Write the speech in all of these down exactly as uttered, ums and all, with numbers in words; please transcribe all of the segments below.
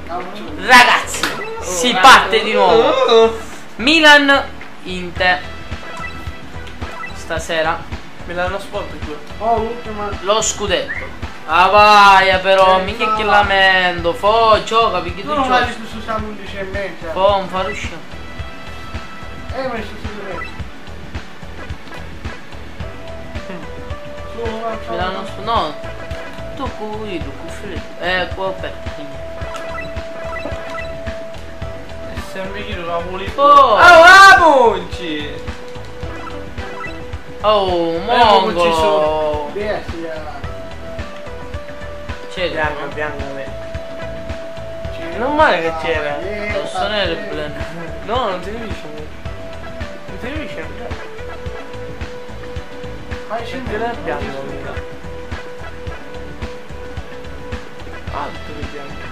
Ragazzi, si parte di nuovo. Milan Inter stasera. Milano Sport Oh, l'ultima. Lo scudetto. Ah vai però, mica che lamento. Fo, gioca perché tu Tu non vai giochi. su San undici e mezza. Fo, non fa uscire. E hai messo su di mezzo. Su, va, Milano Sport. No. Tu qui, tu qui. Eh, qua aperto. Sempre io la pulito. Oh, Ah, Monci! oh, mongolo. Via, sì, eh. C'è Bianca, bianca, vedi. Non male che c'era. Eh, Posso nere il blend. No, non ti capisci. Non ti capisci. Fai C'è scendere del bianco, mica. Alto di bianco.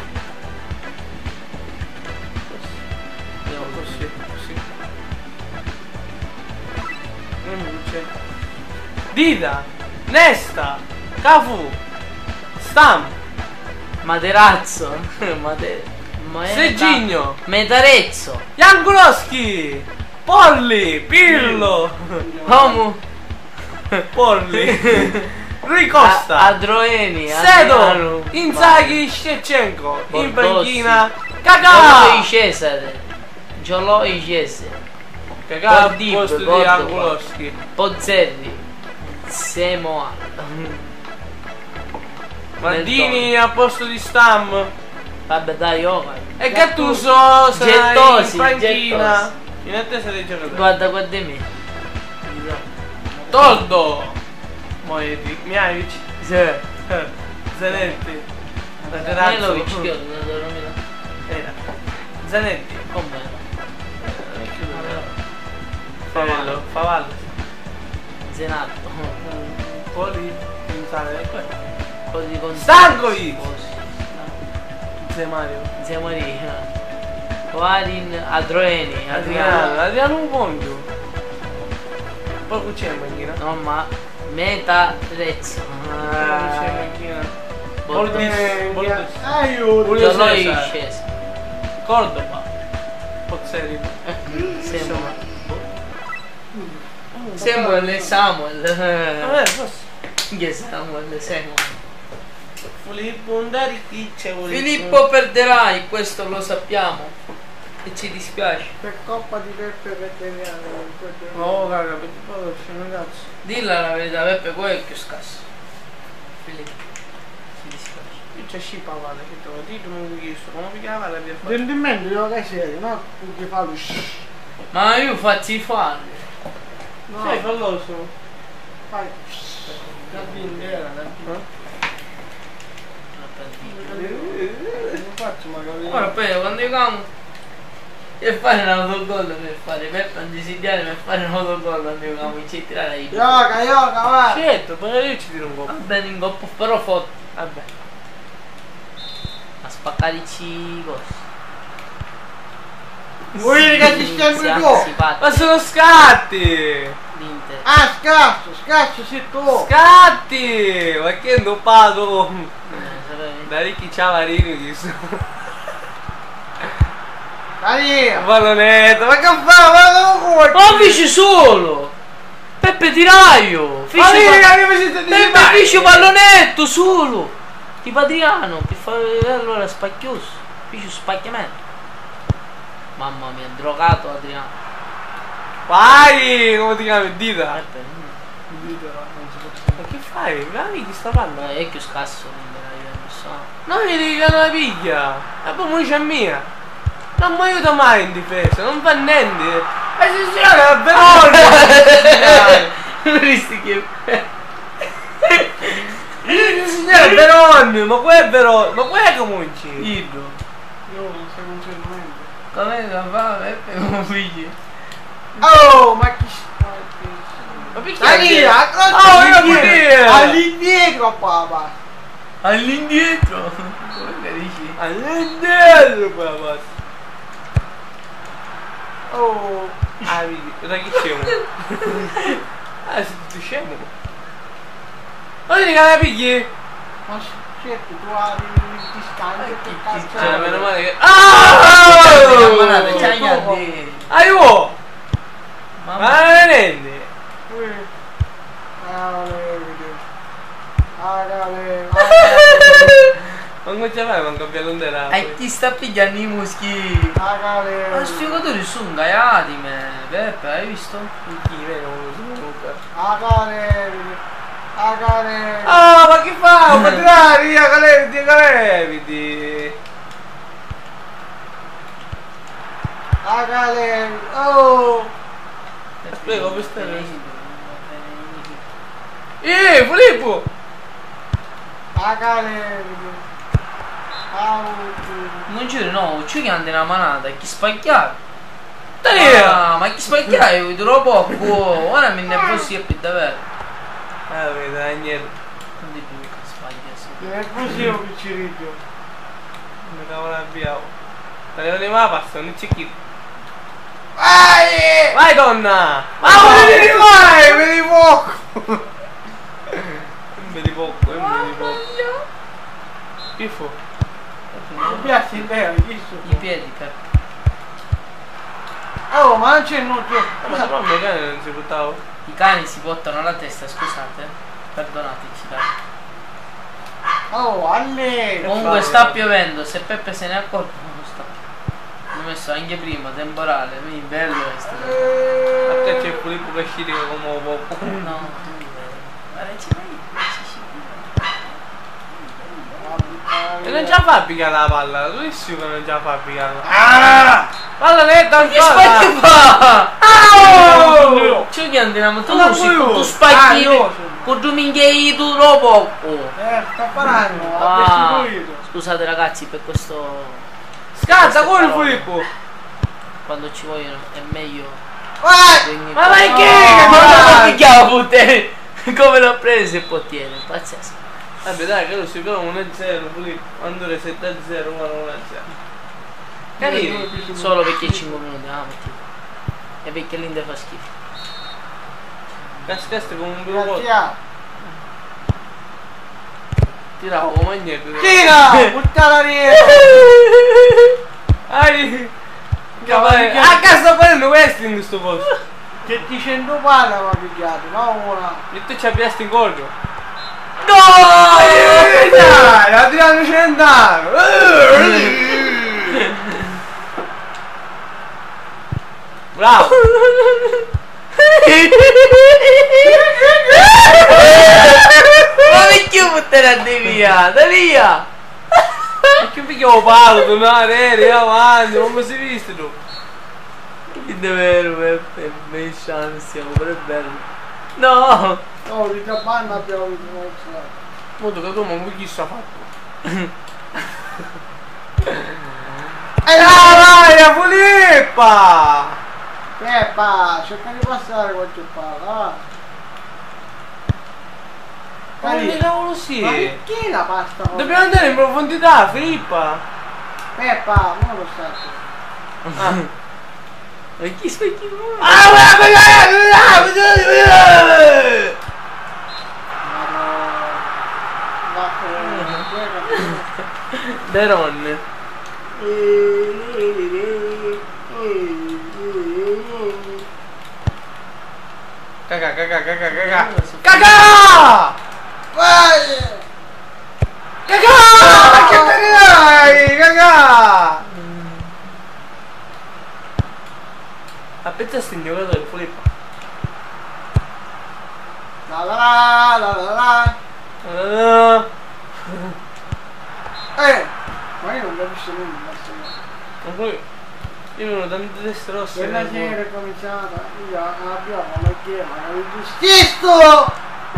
No, così, così. Non luce. Dida! Nesta! Cafu! Stam! Materazzo. Mate... Meta- Serginho! Metarezzo. Jankulowski! Polli! Pirlo! Homu. Polli! Rui Costa! A- Adroeni. Sedo! Adriano. Inzaghi! Shevchenko! In Bordossi. panchina! Gioloi Kakà! Cesare. Gioloi Cesare. Kakà al Gordib, posto di Gordo. Jankulowski! Pozzerri. Semoa. Maldini al posto di Stam! Vabbè dai, oh. E Gattuso sarà Gettosi, in panchina! Gettosi. In attesa dei giocatori! Guarda, guarda me. Toldo! Moedi, Mihailovic, Sì. Zanetti, Milovic, che Materazzo, ho dato la mia. Era. Zanetti, Com'è? Favallo, Favallo, Zenatto. un po' di pensare, Un po' di consigli. Stankovic! Oh, sì. Zé Mario, Zia Maria. Varin Adroeni. Adriano, Adriano. Adriano un pongo. Poi qui c'è in macchina? No, ma Metarezzo. Poi c'è in macchina? Bordis. Bordis, Bordis, Aiuto. Julio Gioloi Cesar. sceso. Cordoba, Pozzeri, Samuel. Samuel e Samuel. vabbè, forse. Che Samuel e Samuel. Filippo Undarichi c'è Filippo. Filippo perderai, questo lo sappiamo. E ci dispiace. Per coppa di Peppe veteriano. Oh raga, perché poi c'è un cazzo. Dilla la verità, Peppe, quello è il più scarso. Filippo. Ci dispiace. Io c'è scipa vale, che te lo dico, non mi chiesto, come mi chiama la via fa? Rendimento di una serie, no? Perché fa lo shhh. Ma io faccio i falli. No, Sei falloso? fai. La bindera, la bindera. Non faccio magari. Ora poi quando giocavo e fare un autogol per fare Peppe Andesidiare per fare un autogol quando giocavo in C tirare i Yoga, yoga, va. Certo, poi io ci tiro un po'. va bene in coppa però foto Vabbè. a spaccare i cose. Vuoi che ti sembri tu? Ma sono scatti! L'Inter. Ah, scasso, scasso sei tu. Scatti! Ma che è doppato? Eh, sapevi? Da Ricchi Ciavarini che sono. Dai. Pallonetto, ma che fa? Ma non Ma fici solo! Peppe tiraio! Fici Ma mica pa- mi facete dire Peppe fici pallonetto solo! Tipo Adriano, che fa allora spacchioso, fici spacchiamento. Mamma mia, drogato Adriano. Vai! Come ti chiami? Dita! Peppe, mm. Ma che fai? Ma chi sta parlando? Ma è più scasso l'Inter, non so. No, mi devi dare la piglia! La pomocia è mia! Non mi aiuta mai in difesa, non fa niente! Ma si signore è Verona! Non visti che... Il signore è Verona! Ma qua è Verona! Ma qua è comunque! Idro. Io non so non c'è niente. Come la fa Peppe come figli? Oh, ma chi sta? Ma perché? Dai, Oh, io pure! all'indietro papà. All'indietro! Come dici? All'indietro papà! Oh, Ah, vedi, da chi scemo? Ah, sei tutto scemo? Ma vedi che la pigli? ma Certo, tu hai il distante Eh, per chi- cazzo. chi- Cioè, meno male che. La manata, Ah! c'hai gli addi. Aiuto! Mamma Ma non rendi? Eh. Ah, leviti. Ah, leviti. Ma come ci fai? Non cambia l'ondera. E ti sta pigliando i muschi. Ah, Ma leviti. questi giocatori sono ingaiati, me. Peppe, hai visto? Chi me non lo so comunque. Ah, leviti. Ah, leviti. Ah, ma che fa? Ma tirare via, caleviti, caleviti. Ah, leviti. Oh. Aspetta, come stai? Eh, Filippo! Ah, leviti. Ah, Non giuro, no, c'è che anda una manata, chi spacchiare? Dai! Ah, ma chi spacchiare? Io vedo poco, ora mi ne posso più davvero. Ah, vedi, niente. Non di più che spaglia, sì. non è così, piccerito. Mi cavolo abbiamo. Tagliamo le mani, passa, non c'è chi. Vai! Vai donna! Ma come ti vai? Vedi poco! Non vedi poco, non vedi poco. Schifo. Mi piace in terra, chi I piedi, Peppe. Oh, ma non c'è nulla. Ma se no il mio cane non si buttava. I cani si buttano la testa, scusate. Perdonateci, dai. Oh, alle! Comunque sta piovendo, se Peppe se ne accorge, non sta più. L'ho messo anche prima, temporale, quindi bello questo. A te c'è il Filippo che scirica come un poco. No, guarda, ci vai, ci si E non ce la fa a piccare la palla, tu sei sicuro che non ce la fa a piccare? Ah! Palla netta Che spacchi ancora! fa? Oh! C'è che andiamo, tu Non non si voglio. tu spacchi, Ah, io. con tu minchiai tu dopo. Oh. Eh, sta parlando, Ah, ha deciso io. scusate ragazzi per questo, Scatta con il Filippo! quando ci vogliono è meglio. Vai! Ma vai che? No, Ma non dai. lo picchiamo puttane! Come l'ho preso e poi tiene, pazzesco. Vabbè dai, che lo si però uno a zero, Filippo. Quando ore sette a zero, uno a zero. Carino. Solo perché cinque minuti, ah, metti. E perché l'Inde fa schifo. Cascaste come un blu Grazie. Tiravo come niente. Tira! Buttala via! Ai! Cavai. A casa prendo wrestling sto posto. Che ti cento palla mi ha pigliato, no una. E tu ci abbiasti in corpo. No! Dai, la tirano cent'anni! Bravo! Ma perché puttana di via? Da via! Perché picchiavo palo, tornare, eri avanti, non mi si visto tu. Che davvero, Peppe, me ansia, pure bello. No! Oh, di capanna abbiamo avuto Molto che tu ma chi sta fatto? E Ah vai, la Filippa! Peppa, cerca di passare qualche palla, va. Ma che cavolo Ma sì? perché la pasta? Dobbiamo andare in profondità, Filippa! Peppa, non lo sai. Ah. Ma chi specchi voi? Ah, Deron. Caga, caga, caga, caga. Caga! Vai! Caga! Che te ne dai? Caga! Aspetta sti giocatore, Filippo. La la la la la la. Ah, Eh! Ma io non capisco nulla. ma poi io avevo tante teste rosse. Quella che non- sera è cominciata, io abbiamo la chiesa, ma il giustisto!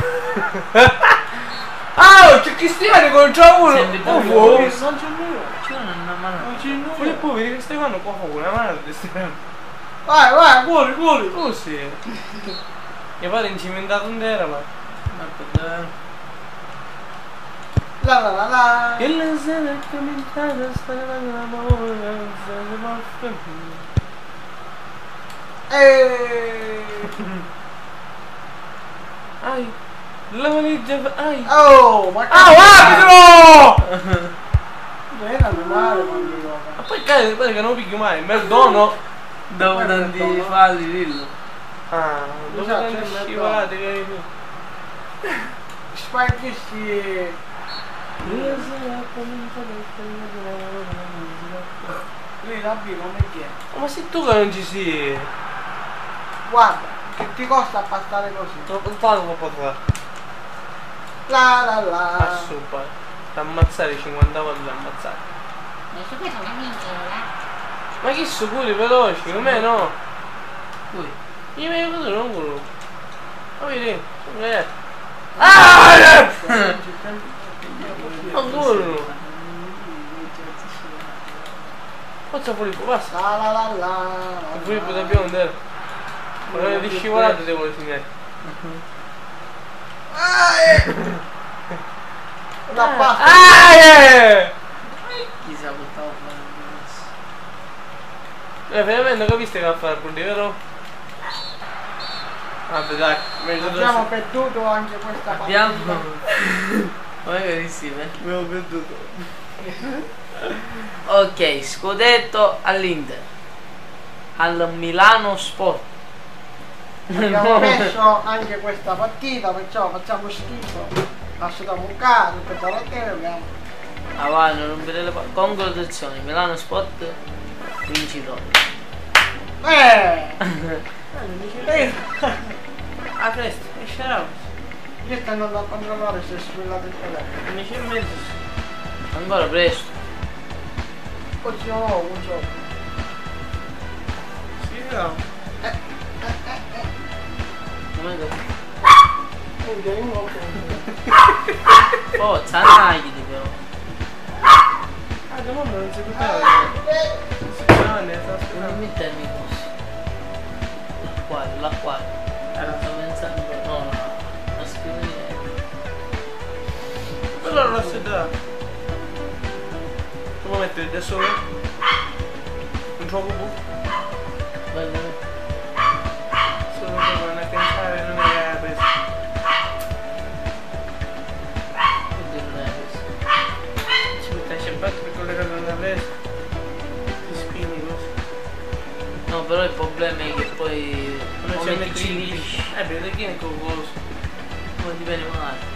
Ah, c'è Cristiano contro uno! Senti, Oh, tu- wow. Non c'è nulla, C'è una mano. non c'è nulla. Filippo, vedi che stai fanno qua una mano di Stefano. Vai, vai, cuori, cuori! Così. Mio padre è incimentato un terra, ma. La la la la! E la sera è cominciata a stare l'amore, Eeeh! Ai. La valigia. Ai. Oh, ma Ah, arbitro! era male quando gioca. Ma poi cade, poi che non picchio mai, perdono. Dopo tanti falli, dillo. Ah, dopo Esatto, tante è scivolate che hai tu. Spaghetti. Lui la B non è che. Oh, ma sei tu che non ci sei? Guarda, che ti costa passare così. Troppo tanto non può fare. La la la. Assu, poi. Da ammazzare cinquanta volte da ammazzare. Adesso questa è una minchia. Ma che sicuri veloci, come no? Poi. Io mi vedo non quello. Ma vedi, eh. Ah! Ma quello. Forza Filippo, basta. La la la la. Filippo da bionda. Ma non è di scivolate devo segnare. La pasta. Ah, eh! Chissà che stavo facendo. Eh, veramente non capiste che va a fare quelli, vero? Vabbè dai, meglio Abbiamo perduto anche questa partita. Abbiamo. Come carissime? Abbiamo perduto. Ok, scudetto all'Inter. Al Milano Sport. Abbiamo perso anche questa partita, perciò facciamo schifo. Lasciamo un caso, per fare che abbiamo. Ah vai, non rompere le palle. Congratulazioni, Milano Sport vincitore. Eh! Eh, a presto, esce la Io sto andando a controllare se è squillato il telefono. undici e mezzo. Ancora presto. Così non ho un gioco. Sì, no. Eh, eh, eh, eh. Come capito? Minchia, io non ho Forza, annagli però. Ah, da mamma non si poteva. Non si poteva, ne sta Non aspettando. mettermi così. L'acquario, l'acquario. Eh, Sto pensando. No, no, non scrivo niente. però non si dà. Tu puoi mettere da solo? Un gioco bu? Bello. Solo per non pensare, non è preso. Oddio, non è questo. Ci metti sempre per collegare alla presa. Ti spini così. No, però il problema è che poi. Non come ci ti metti ci in ripisci. Eh, perché chi è coccoloso? Come ti viene male.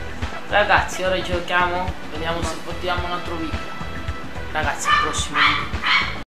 Ragazzi, ora giochiamo. Vediamo se portiamo un altro video. Ragazzi, al prossimo video.